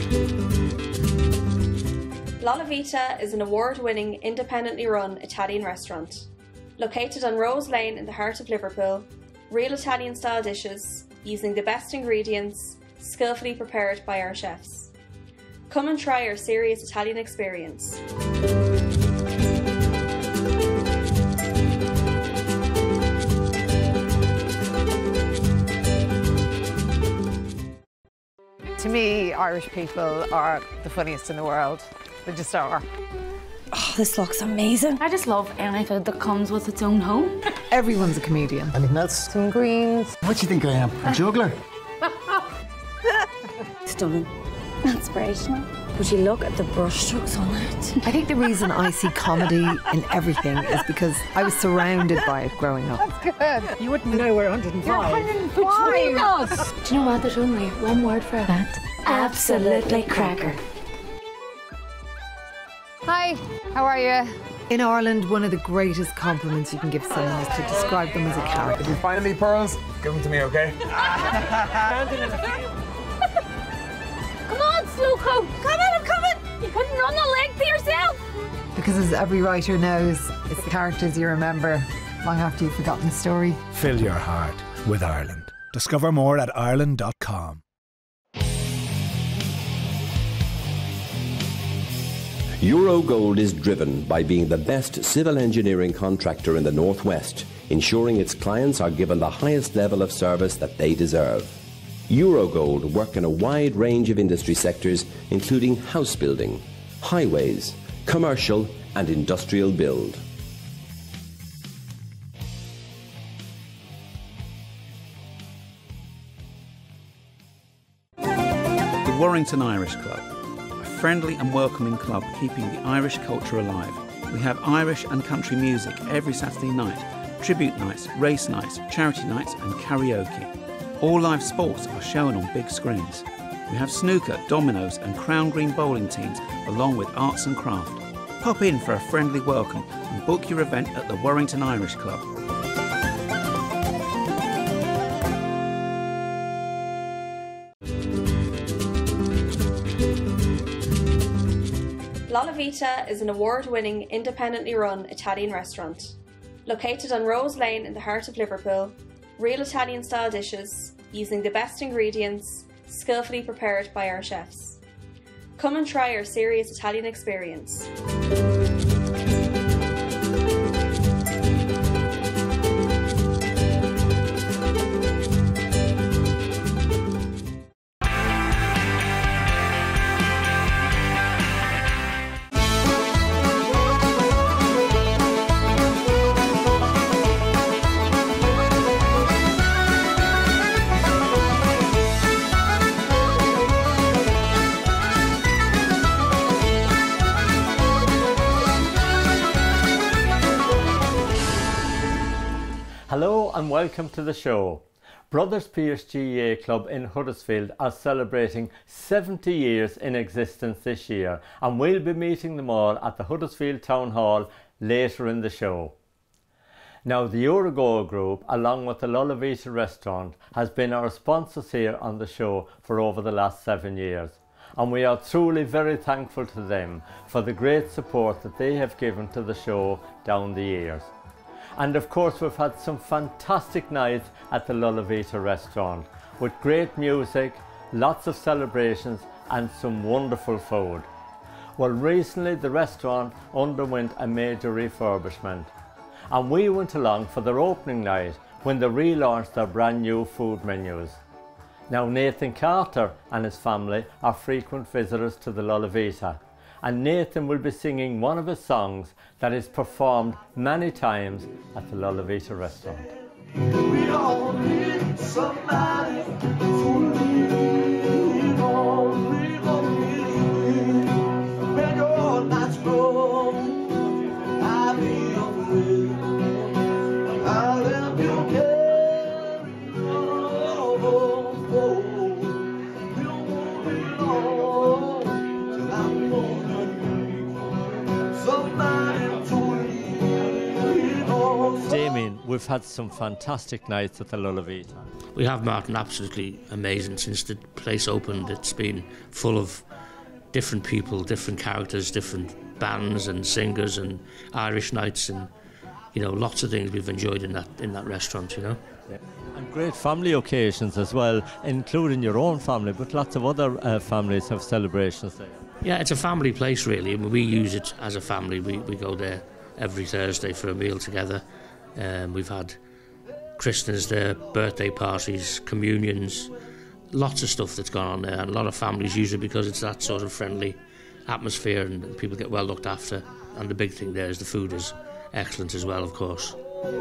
La Vita is an award-winning, independently run Italian restaurant. Located on Rose Lane in the heart of Liverpool, real Italian-style dishes, using the best ingredients, skillfully prepared by our chefs. Come and try our serious Italian experience. To me, Irish people are the funniest in the world. They just are. Oh, this looks amazing. I just love any food that comes with its own home. Everyone's a comedian. Anything else? Some greens. What do you think I am? A juggler? Stunning. Inspirational. Would you look at the brushstrokes on that? I think the reason I see comedy in everything is because I was surrounded by it growing up. That's good. You wouldn't know we're 105. You're 105. Between us. Do you know what? There's only one word for that. Absolutely cracker. Hi, how are you? In Ireland, one of the greatest compliments you can give someone is to describe them as a character. If you find any pearls, give them to me, okay? Come on, Slowcoat! Come in, I'm coming! You couldn't run the length to yourself! Because as every writer knows, it's the characters you remember long after you've forgotten the story. Fill your heart with Ireland. Discover more at ireland.com. Eurogold is driven by being the best civil engineering contractor in the Northwest, ensuring its clients are given the highest level of service that they deserve. Eurogold work in a wide range of industry sectors, including house building, highways, commercial and industrial build. The Warrington Irish Club, a friendly and welcoming club keeping the Irish culture alive. We have Irish and country music every Saturday night, tribute nights, race nights, charity nights and karaoke. All live sports are shown on big screens. We have snooker, dominoes and crown green bowling teams along with arts and craft. Pop in for a friendly welcome and book your event at the Warrington Irish Club. La Vita is an award-winning, independently run Italian restaurant. Located on Rose Lane in the heart of Liverpool, real Italian-style dishes, using the best ingredients, skillfully prepared by our chefs. Come and try our serious Italian experience. Hello and welcome to the show. Brothers Pearse GAA Club in Huddersfield are celebrating 70 years in existence this year, and we'll be meeting them all at the Huddersfield Town Hall later in the show. Now, the Eurogold Group, along with the La Vita restaurant, has been our sponsors here on the show for over the last 7 years. And we are truly very thankful to them for the great support that they have given to the show down the years. And of course, we've had some fantastic nights at the La Vita restaurant with great music, lots of celebrations and some wonderful food. Well, recently the restaurant underwent a major refurbishment and we went along for their opening night when they relaunched their brand new food menus. Now, Nathan Carter and his family are frequent visitors to the La Vita, and Nathan will be singing one of his songs that is performed many times at the La Vita restaurant. We all need somebody to lean on, when your nights grow, I'll be afraid. I'll let you carry on, we'll move on till I'm gonna need somebody to lean on. Damien, we've had some fantastic nights at the La Vita. We have, Martin, absolutely amazing. Since the place opened, it's been full of different people, different characters, different bands and singers and Irish nights, and you know, lots of things we've enjoyed in that restaurant, you know. Yeah. And great family occasions as well, including your own family, but lots of other families have celebrations there. Yeah, it's a family place really. We use it as a family. We go there every Thursday for a meal together. We've had christenings there, birthday parties, communions, lots of stuff that's gone on there, and a lot of families use it because it's that sort of friendly atmosphere and people get well looked after. And the big thing there is the food is excellent as well, of course.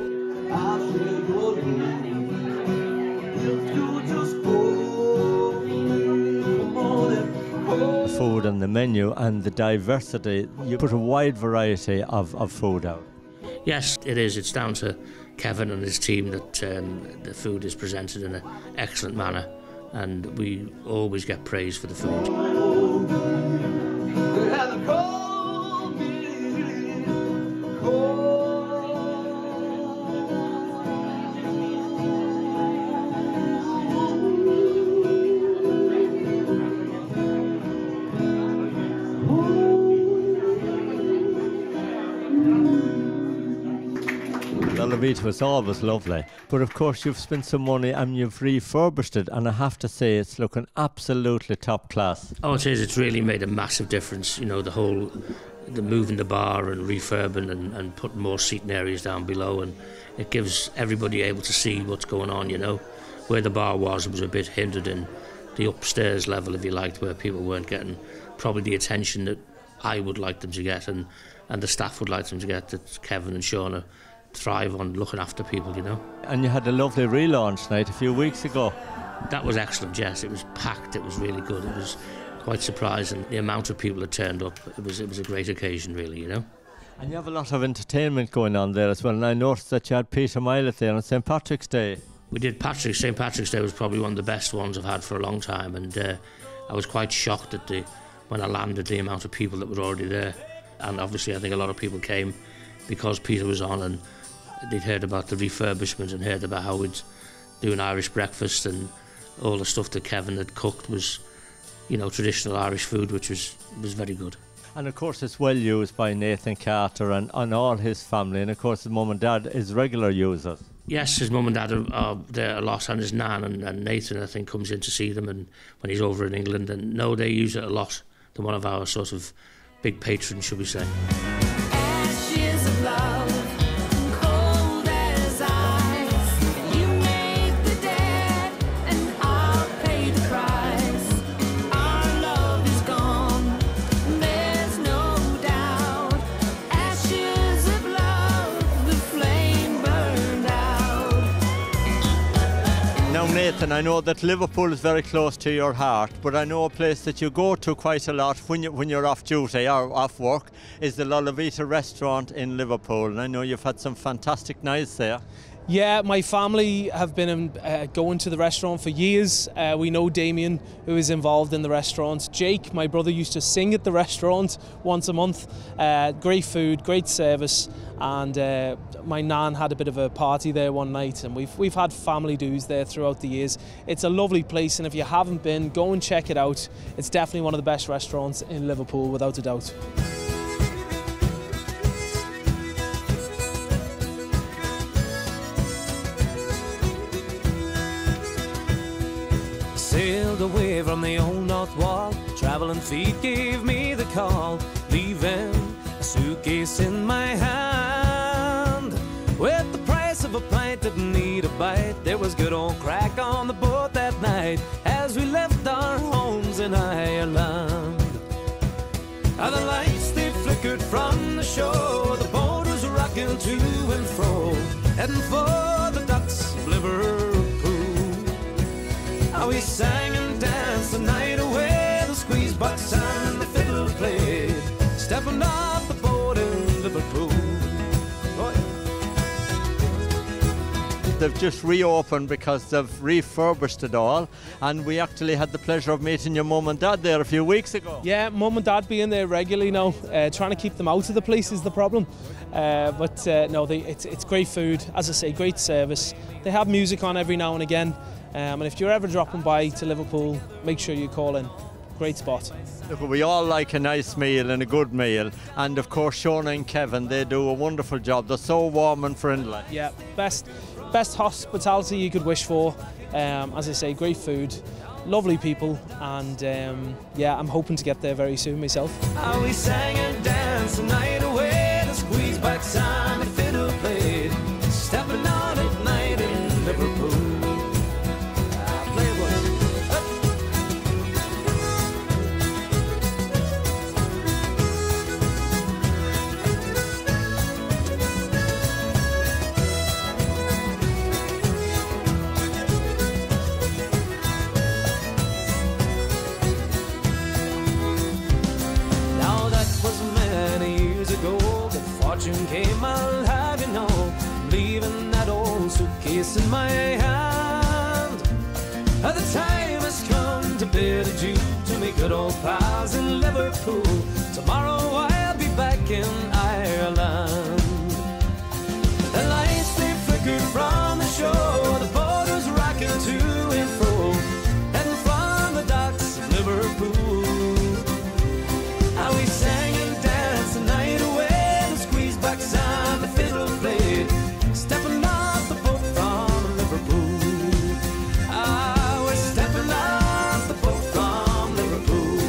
The food and the menu and the diversity, you put a wide variety of food out. Yes, it is. It's down to Kevin and his team that the food is presented in an excellent manner, and we always get praise for the food. It was always lovely, but of course you've spent some money and you've refurbished it, and I have to say it's looking absolutely top class. Oh, it is. It's really made a massive difference. You know, the moving the bar and refurbing and putting more seating areas down below, and it gives everybody able to see what's going on. You know, where the bar was, it was a bit hindered in the upstairs level, if you liked, where people weren't getting probably the attention that I would like them to get, and the staff would like them to get. That Kevin and Sean thrive on looking after people, you know. And you had a lovely relaunch night a few weeks ago. That was excellent, yes. It was packed, it was really good. It was quite surprising, the amount of people that turned up. It was a great occasion, really, you know. And you have a lot of entertainment going on there as well, and I noticed that you had Peter Milot there on St. Patrick's Day. We did St. Patrick's Day was probably one of the best ones I've had for a long time, and I was quite shocked at when I landed, the amount of people that were already there. And obviously I think a lot of people came because Peter was on, and they'd heard about the refurbishment and heard about how we'd do an Irish breakfast, and all the stuff that Kevin had cooked was, you know, traditional Irish food, which was very good. And of course it's well used by Nathan Carter and all his family, and of course his mum and dad is regular users. Yes, his mum and dad are there a lot, and his nan, and Nathan I think comes in to see them, and when he's over in England, and no, they use it a lot. They're one of our sort of big patrons, should we say. Ashes of love. Nathan, I know that Liverpool is very close to your heart, but I know a place that you go to quite a lot when you're off duty or off work is the La Vita restaurant in Liverpool, and I know you've had some fantastic nights there. Yeah, my family have been going to the restaurant for years. We know Damien, who is involved in the restaurant. Jake, my brother, used to sing at the restaurant once a month. Great food, great service, and my nan had a bit of a party there one night, and we've had family do's there throughout the years. It's a lovely place, and if you haven't been, go and check it out. It's definitely one of the best restaurants in Liverpool, without a doubt. Sailed away from the old north wall, traveling feet gave me the call, leaving a suitcase in my hand. With the price of a pint, didn't need a bite. There was good old crack on the boat that night as we left our homes in Ireland. And the lights, they flickered from the shore, the boat was rocking to and fro, heading for the docks of Liverpool. How we sang and danced the night away, the squeeze box and the fiddle played, stepping off the boat in Liverpool. Oh, yeah. They've just reopened because they've refurbished it all, and we actually had the pleasure of meeting your mum and dad there a few weeks ago. Yeah, mum and dad being there regularly now. Trying to keep them out of the place is the problem. But no, it's great food, as I say, great service. They have music on every now and again. And if you're ever dropping by to Liverpool, make sure you call in. great spot. Look, we all like a nice meal and a good meal, and of course Shona and Kevin, they do a wonderful job. They're so warm and friendly. Yeah, best hospitality you could wish for. As I say, great food, lovely people, and yeah, I'm hoping to get there very soon myself. We sang and danced the night away, the squeeze back sound, the fiddle played, stepping out at night in Liverpool. Came, I'll have you know, leaving that old suitcase in my hand. The time has come to bid adieu to me good old pals in Liverpool. Tomorrow I'll be back in Ireland. The lights they flickered from the shore, the boat was rocking to and fro, and from the docks of Liverpool, how we sang and danced the night away. Sound the fiddle played, stepping off the boat from Liverpool. We're stepping off the boat from Liverpool.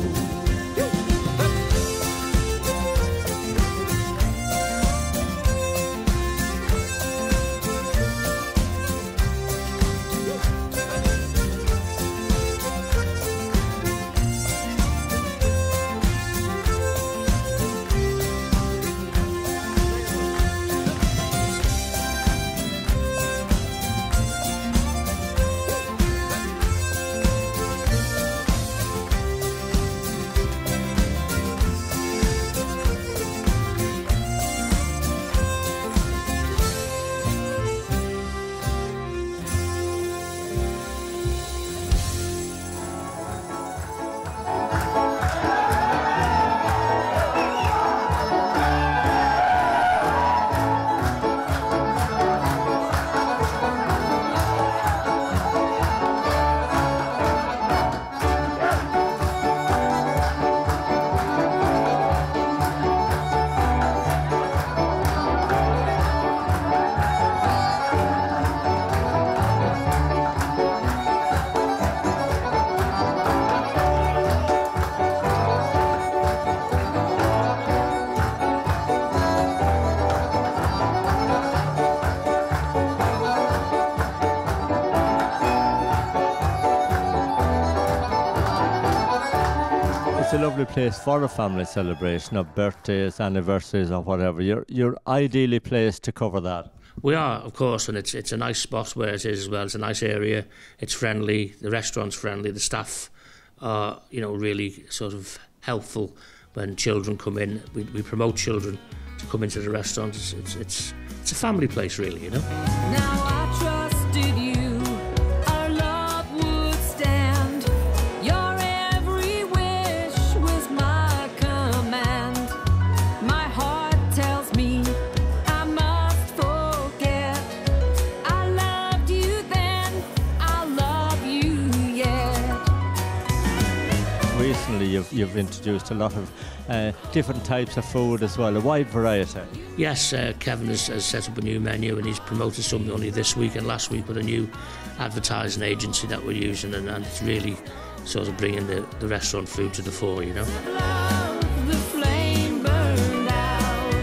It's a lovely place for a family celebration of birthdays, anniversaries or whatever. You're ideally placed to cover that. We are, of course, and it's a nice spot where it is as well. It's a nice area, it's friendly, the restaurant's friendly, the staff are, you know, really sort of helpful when children come in. We promote children to come into the restaurant. It's a family place, really, you know. Now I trusted you, our love would stand. Your every wish was my command. My heart tells me I must forget. I loved you then, I'll love you yet. Recently you've introduced a lot of different types of food as well, a wide variety. Yes, Kevin has set up a new menu and he's promoted something only this week and last week with a new advertising agency that we're using, and it's really sort of bringing the restaurant food to the fore, you know. The flame burned out.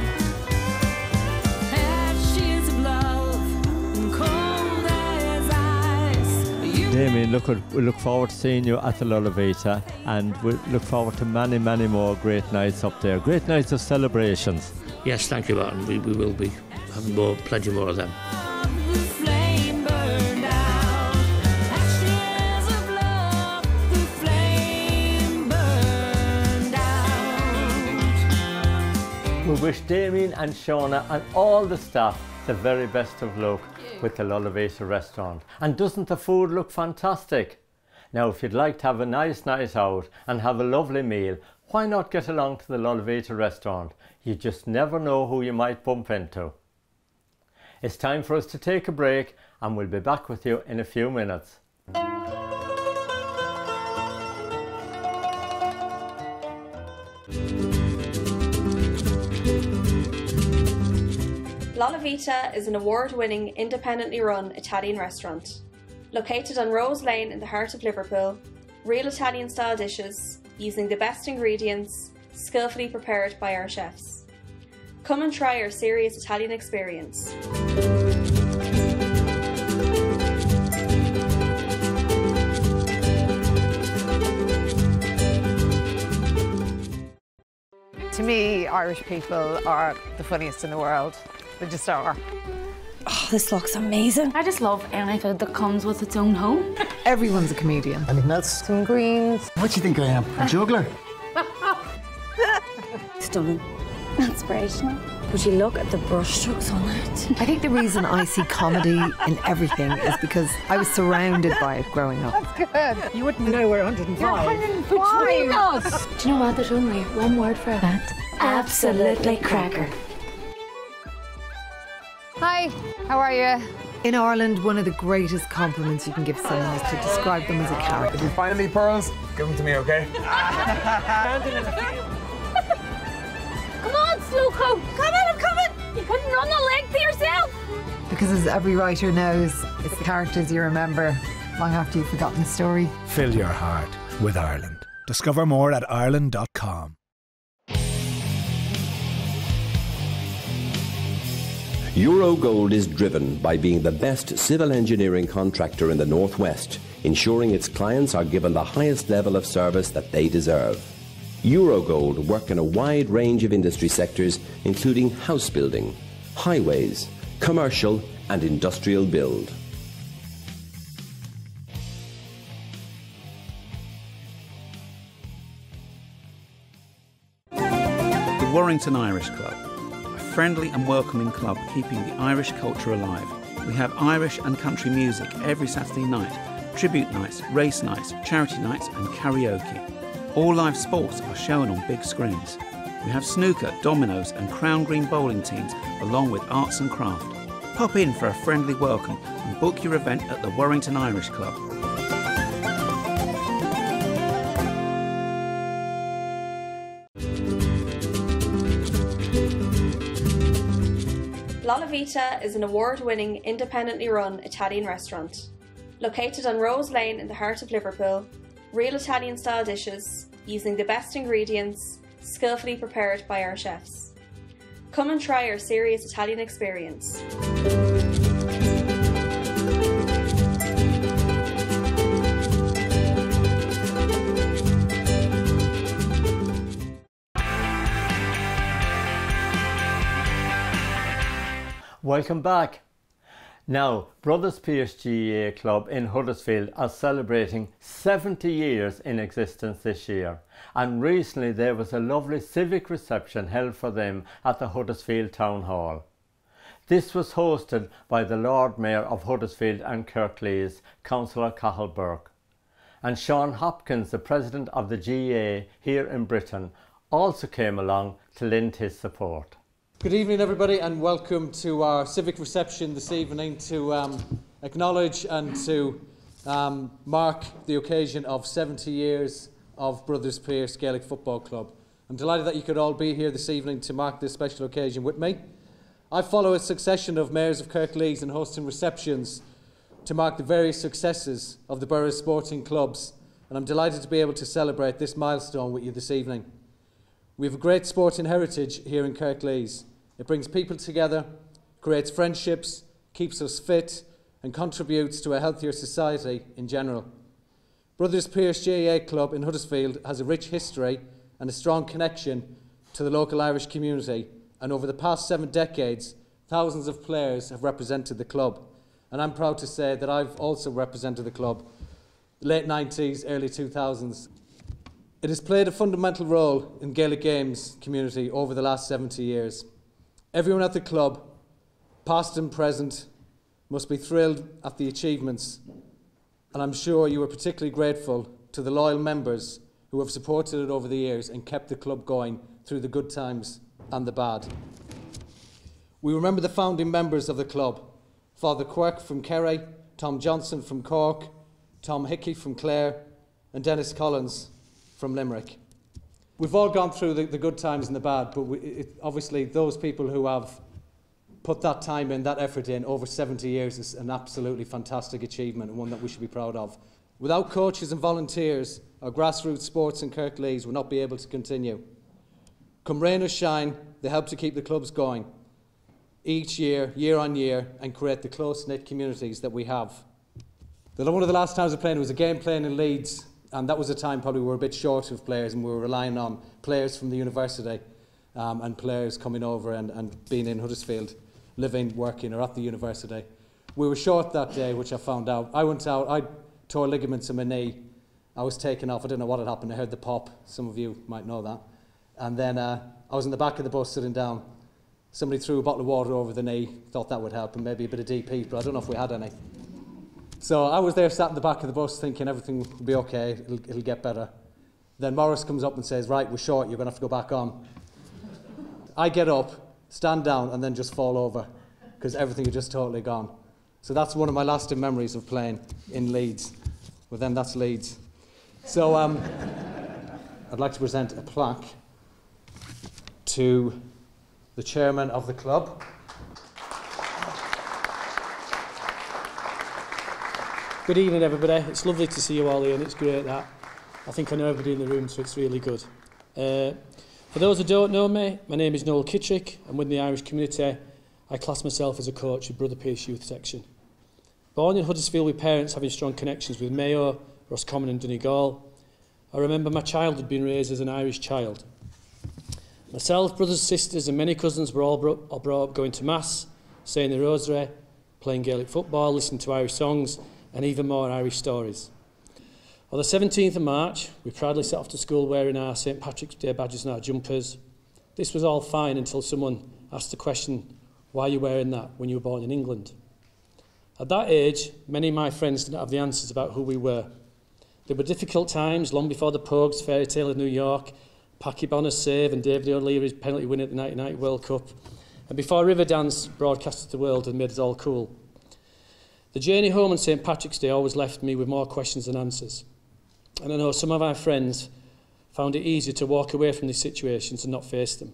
Ashes of love, cold as ice. Damien, we look forward to seeing you at the Lullavita, and we look forward to many, many more great nights up there. Great nights of celebrations. Yes, thank you, Martin. We will be having plenty more of them. The flame burned out. Ashes of love, the flame burned out. We wish Damien and Shona and all the staff the very best of luck with the Lullavita restaurant. And doesn't the food look fantastic? Now, if you'd like to have a nice night out and have a lovely meal, why not get along to the Lullavita restaurant? You just never know who you might bump into. It's time for us to take a break, and we'll be back with you in a few minutes. La Vita is an award-winning, independently run Italian restaurant. Located on Rose Lane in the heart of Liverpool, real Italian-style dishes, using the best ingredients, skillfully prepared by our chefs. Come and try our serious Italian experience. To me, Irish people are the funniest in the world. They just are. Oh, this looks amazing. I just love any food that comes with its own home. Everyone's a comedian. Anything else? Some greens. What do you think I am? A juggler? Stunning. Inspirational. Would you look at the brushstrokes on it? I think the reason I see comedy in everything is because I was surrounded by it growing up. That's good. You wouldn't know we're 105. You're 105. Between us. Do you know what? There's only one word for that. Absolutely cracker. Hi, how are you? In Ireland, one of the greatest compliments you can give someone is to describe them as a character. If you find any pearls, give them to me, okay? Come on, Slowcoat. Come in, I'm coming. You couldn't run the length to yourself. Because as every writer knows, it's the characters you remember long after you've forgotten the story. Fill your heart with Ireland. Discover more at Ireland.com. Eurogold is driven by being the best civil engineering contractor in the Northwest, ensuring its clients are given the highest level of service that they deserve. Eurogold work in a wide range of industry sectors, including house building, highways, commercial and industrial build. The Warrington Irish Club, a friendly and welcoming club keeping the Irish culture alive. We have Irish and country music every Saturday night, tribute nights, race nights, charity nights and karaoke. All live sports are shown on big screens. We have snooker, dominoes and crown green bowling teams along with arts and craft. Pop in for a friendly welcome and book your event at the Warrington Irish Club. La Vita is an award-winning, independently run Italian restaurant. Located on Rose Lane in the heart of Liverpool, real Italian-style dishes, using the best ingredients, skillfully prepared by our chefs. Come and try our serious Italian experience. Welcome back. Now, Brothers Pearse GAA Club in Huddersfield are celebrating 70 years in existence this year, and recently there was a lovely civic reception held for them at the Huddersfield Town Hall. This was hosted by the Lord Mayor of Huddersfield and Kirklees, Councillor Cahal Burke. And Sean Hopkins, the President of the GAA here in Britain, also came along to lend his support. Good evening everybody and welcome to our civic reception this evening to acknowledge and to mark the occasion of 70 years of Brothers Pearse Gaelic Football Club. I'm delighted that you could all be here this evening to mark this special occasion with me. I follow a succession of mayors of Kirklees and hosting receptions to mark the various successes of the borough's sporting clubs, and I'm delighted to be able to celebrate this milestone with you this evening. We have a great sporting heritage here in Kirklees. It brings people together, creates friendships, keeps us fit and contributes to a healthier society in general. Brothers Pearse GAA Club in Huddersfield has a rich history and a strong connection to the local Irish community, and over the past 7 decades thousands of players have represented the club, and I'm proud to say that I've also represented the club late 90s, early 2000s. It has played a fundamental role in Gaelic games community over the last 70 years. Everyone at the club, past and present, must be thrilled at the achievements, and I'm sure you are particularly grateful to the loyal members who have supported it over the years and kept the club going through the good times and the bad. We remember the founding members of the club: Father Quirk from Kerry, Tom Johnson from Cork, Tom Hickey from Clare and Dennis Collins from Limerick. We've all gone through the good times and the bad, but obviously those people who have put that time in, that effort in over 70 years is an absolutely fantastic achievement and one that we should be proud of. Without coaches and volunteers, our grassroots sports in Kirklees would not be able to continue. Come rain or shine, they help to keep the clubs going each year, year on year, and create the close-knit communities that we have. One of the last times we played was a game playing in Leeds, and that was a time probably we were a bit short of players and we were relying on players from the university and players coming over and being in Huddersfield, living, working or at the university. We were short that day, which I found out. I went out, I tore ligaments in my knee. I was taken off, I didn't know what had happened. I heard the pop, some of you might know that. And then I was in the back of the bus sitting down. Somebody threw a bottle of water over the knee, thought that would help, and maybe a bit of DP, but I don't know if we had any. So I was there sat in the back of the bus thinking everything will be okay, it'll get better. Then Morris comes up and says, right, we're short, you're going to have to go back on. I get up, stand down, and then just fall over, because everything had just totally gone. So that's one of my lasting memories of playing in Leeds. Well, then that's Leeds. So I'd like to present a plaque to the chairman of the club. Good evening, everybody. It's lovely to see you all here, and it's great that. I think I know everybody in the room, so it's really good. For those who don't know me, my name is Noel Kittrick, and within the Irish community, I class myself as a coach of Brothers Pearse Youth Section. Born in Huddersfield with parents having strong connections with Mayo, Roscommon and Donegal, I remember my childhood being raised as an Irish child. Myself, brothers, sisters and many cousins were all brought up going to Mass, saying the Rosary, playing Gaelic football, listening to Irish songs and even more Irish stories. On the 17th of March, we proudly set off to school wearing our St Patrick's Day badges and our jumpers. This was all fine until someone asked the question, why are you wearing that when you were born in England? At that age, many of my friends didn't have the answers about who we were. There were difficult times long before the Pogues, Fairy Tale of New York, Packy Bonner's save and David O'Leary's penalty win at the 1990 World Cup, and before Riverdance broadcast to the world and made us all cool. The journey home on St Patrick's Day always left me with more questions than answers. And I know some of our friends found it easier to walk away from these situations and not face them.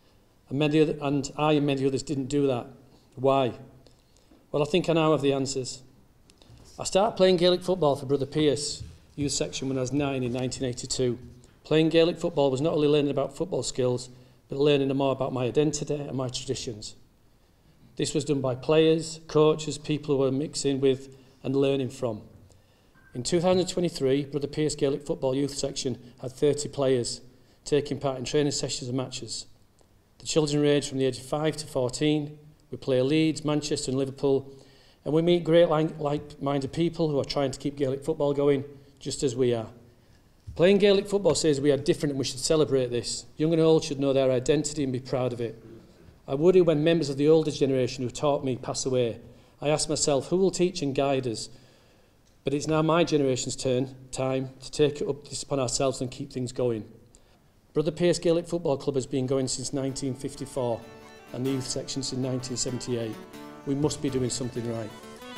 And I and many others didn't do that. Why? Well, I think I now have the answers. I started playing Gaelic football for Brothers Pearse Youth Section when I was 9 in 1982. Playing Gaelic football was not only learning about football skills, but learning more about my identity and my traditions. This was done by players, coaches, people who were mixing with and learning from. In 2023, Brothers Pearse Gaelic Football Youth Section had 30 players taking part in training sessions and matches. The children range from the age of 5 to 14. We play Leeds, Manchester and Liverpool, and we meet great like-minded people who are trying to keep Gaelic football going, just as we are. Playing Gaelic football says we are different and we should celebrate this. Young and old should know their identity and be proud of it. I worry when members of the older generation who taught me pass away. I ask myself, who will teach and guide us? But it's now my generation's time to take this upon ourselves and keep things going. Brothers Pearse Gaelic Football Club has been going since 1954 and the youth section since 1978. We must be doing something right.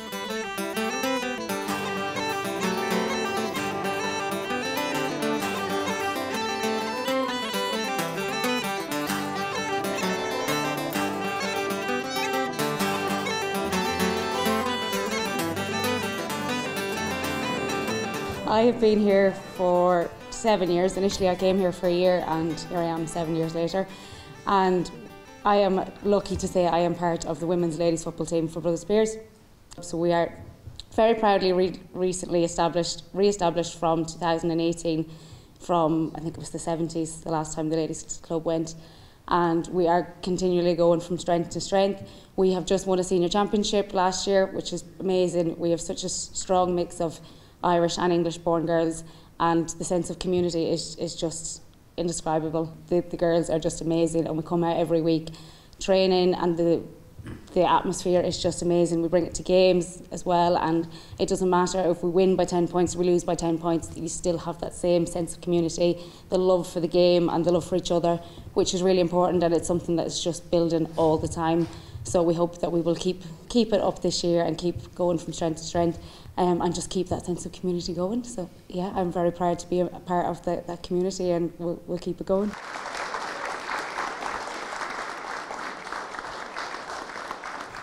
I have been here for 7 years. Initially I came here for a year and here I am 7 years later. And I am lucky to say I am part of the women's ladies football team for Brothers Pearse. So we are very proudly recently re-established from 2018, from I think it was the 70s, the last time the ladies club went. And we are continually going from strength to strength. We have just won a senior championship last year, which is amazing. We have such a strong mix of Irish and English born girls, and the sense of community is just indescribable. The girls are just amazing, and we come out every week training, and the atmosphere is just amazing. We bring it to games as well, and it doesn't matter if we win by 10 points, we lose by 10 points, you still have that same sense of community, the love for the game and the love for each other, which is really important, and it's something that's just building all the time. So we hope that we will keep it up this year and keep going from strength to strength, and just keep that sense of community going. So yeah, I'm very proud to be a part of that community, and we'll keep it going.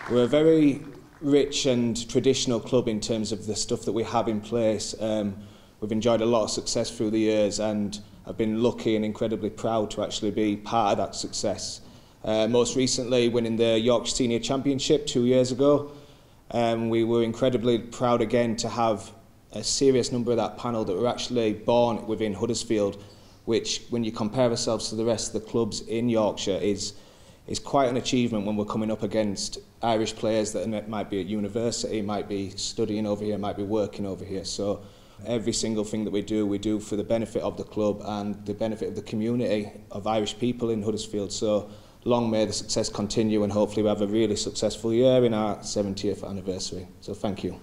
We're a very rich and traditional club in terms of the stuff that we have in place. We've enjoyed a lot of success through the years, and I've been lucky and incredibly proud to actually be part of that success. Most recently winning the Yorkshire Senior Championship 2 years ago. We were incredibly proud again to have a serious number of that panel that were actually born within Huddersfield, which, when you compare ourselves to the rest of the clubs in Yorkshire, is quite an achievement when we're coming up against Irish players that might be at university, might be studying over here, might be working over here. So every single thing that we do for the benefit of the club and the benefit of the community of Irish people in Huddersfield. So long may the success continue, and hopefully we have a really successful year in our 70th anniversary. So thank you.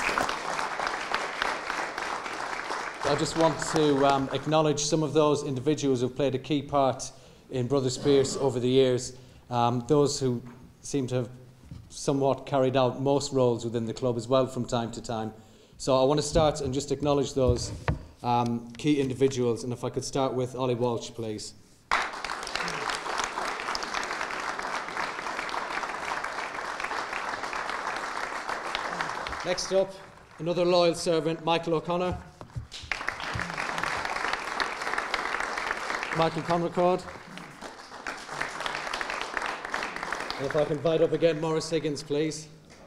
I just want to acknowledge some of those individuals who've played a key part in Brothers Pearse over the years, those who seem to have somewhat carried out most roles within the club as well from time to time. So I want to start and just acknowledge those key individuals, and if I could start with Ollie Walsh, please. Next up, another loyal servant, Michael O'Connor. Michael Conracord. And if I can invite up again Maurice Higgins, please.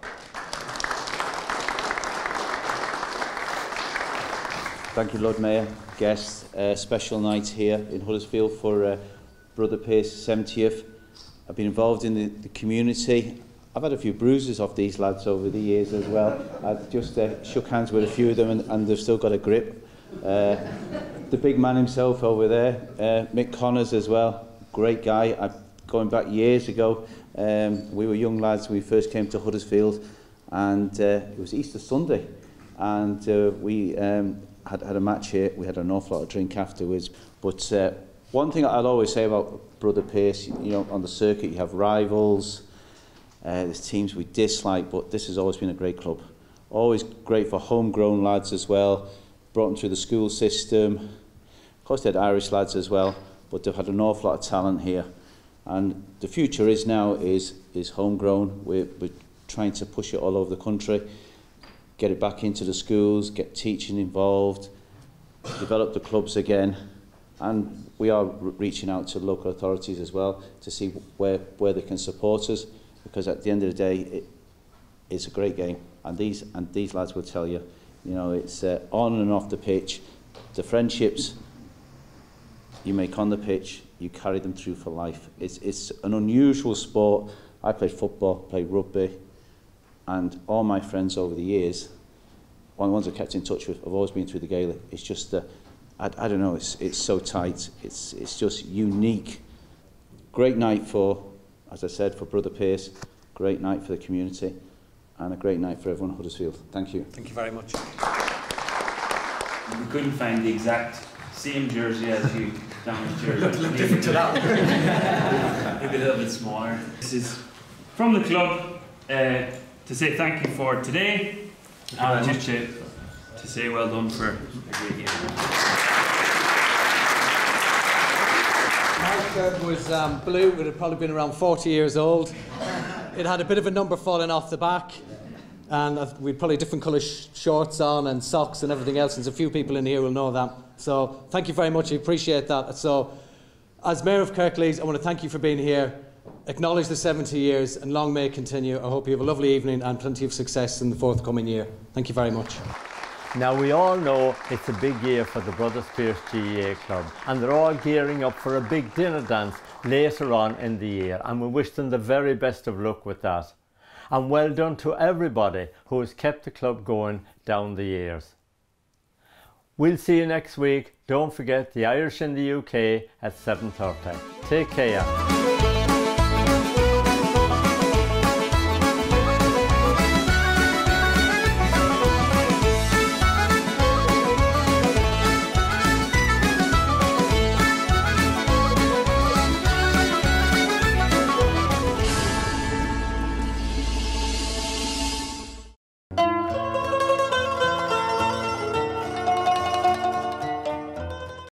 Thank you, Lord Mayor, guests. Special night here in Huddersfield for Brother Pearse 70th. I've been involved in the community. I've had a few bruises off these lads over the years as well. I've just shook hands with a few of them, and they've still got a grip. The big man himself over there, Mick Connors as well, great guy. Going back years ago, we were young lads when we first came to Huddersfield, and it was Easter Sunday, and we had a match here. We had an awful lot of drink afterwards. But one thing I'd always say about Brother Pearse, you know, on the circuit you have rivals, there's teams we dislike, but this has always been a great club. Always great for homegrown lads as well, brought them through the school system. Of course they had Irish lads as well, but they've had an awful lot of talent here. And the future is homegrown. We're trying to push it all over the country, get it back into the schools, get teaching involved, develop the clubs again, and we are reaching out to local authorities as well to see where they can support us, because at the end of the day it's a great game, and these lads will tell you, you know, it's on and off the pitch, the friendships you make on the pitch, you carry them through for life. It's an unusual sport. I played football, played rugby, and all my friends over the years, one of the ones I've kept in touch with, have always been through the Gaelic. It's just, I don't know, it's so tight. It's just unique. Great night for, as I said, for Brother Pearse. Great night for the community, and a great night for everyone at Huddersfield. Thank you. Thank you very much. We couldn't find the exact same jersey as you, Donald's jersey. Looked a little different to that. Maybe a little bit smaller. This is from the club to say thank you for today, and just to say well done for a great year. My shirt was blue. It had probably been around 40 years old. It had a bit of a number falling off the back, and we'd probably different colour shorts on and socks and everything else, and a few people in here will know that. So thank you very much, I appreciate that. So as Mayor of Kirklees, I want to thank you for being here, acknowledge the 70 years, and long may it continue. I hope you have a lovely evening and plenty of success in the forthcoming year. Thank you very much. Now we all know it's a big year for the Brothers Pearse GAA club, and they're all gearing up for a big dinner dance later on in the year, and we wish them the very best of luck with that. And well done to everybody who has kept the club going down the years. We'll see you next week. Don't forget the Irish in the UK at 7:30. Take care.